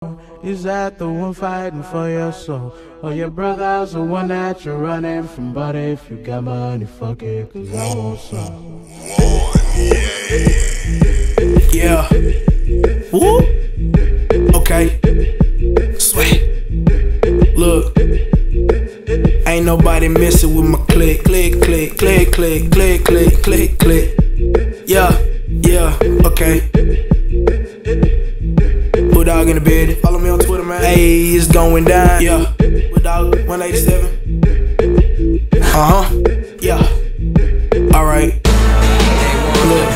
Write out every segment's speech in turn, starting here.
Is that the one fighting for your soul? Or your brother's the one that you're running from? But if you got money, fuck it, cause I want some. Yeah. Woo. Okay. Sweat. Look. Ain't nobody messing with my click, click, click, click, click, click, click, click, click. Yeah, yeah, okay. Bulldog in the bed. Follow me on Twitter, man. Hey, it's going down. Yeah. Bulldog 187. Yeah. Alright. Look.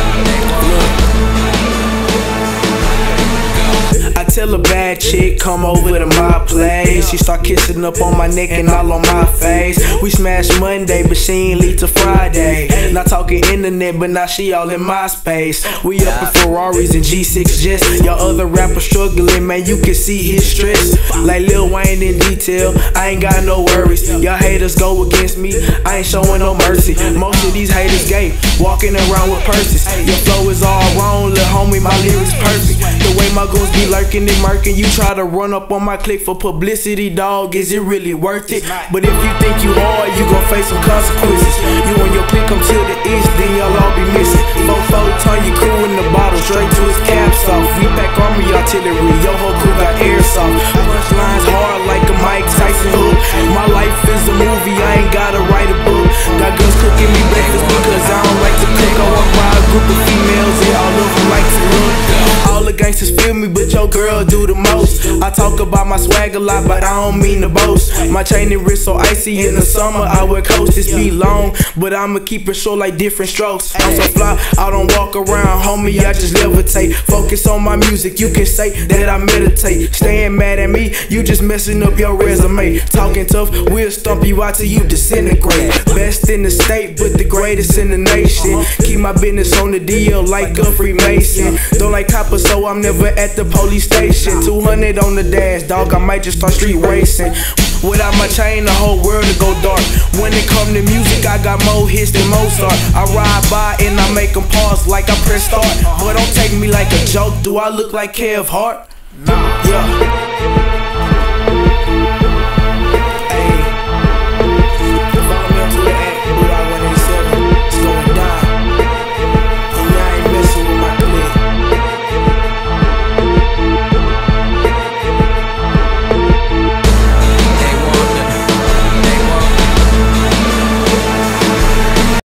I tell a bad chick, come over to my place. She start kissing up on my neck and all on my face. We smash Monday, but she ain't leave till Friday. Not talking internet, but now she all in my space. We up in Ferraris and G6 jets. Y'all other rappers struggling, man, you can see his stress. Like Lil Wayne in detail, I ain't got no worries. Y'all haters go against me, I ain't showing no mercy. Most of these haters gay, walking around with purses. Your flow is all wrong, little homie, my lyrics perfect. The way my goons be lurking and murking, you try to run up on my click for publicity, dog, is it really worth it? But if you think you hard, you gon' face some consequences. You and your click come to the east, then y'all all be missing. 4-4, turn your crew in the bottle, straight to his caps off. We pack army artillery, your whole crew got airsoft. Punchlines hard like a Mike Tyson hook. My life is a movie, I ain't gotta write a book. Got girls cooking me breakfast because I don't like to cook. I walk by a group of females and all of them like to look. All the gangsters feel me, but your girl do the most. I talk about my swag a lot, but I don't mean to boast. My chain and wrist so icy in the summer, I wear coats. This be long, but I'ma keep it short like different strokes. I'm so fly, I don't walk around, homie, I just levitate. Focus on my music, you can say that I meditate. Staying mad at me, you just messing up your resume. Talking tough, we'll stomp you out till you disintegrate. Best in the state, but the greatest in the nation. Keep my business on the DL like a Freemason. Don't like coppers, so I'm never at the police station. 200 on the dash, dog, I might just start street racing. Without my chain, the whole world to go dark. When it come to music, I got more hits than Mozart. I ride by and I make them pause like I press start. But don't take me like a joke, do I look like Kev Hart? Nah. Yeah.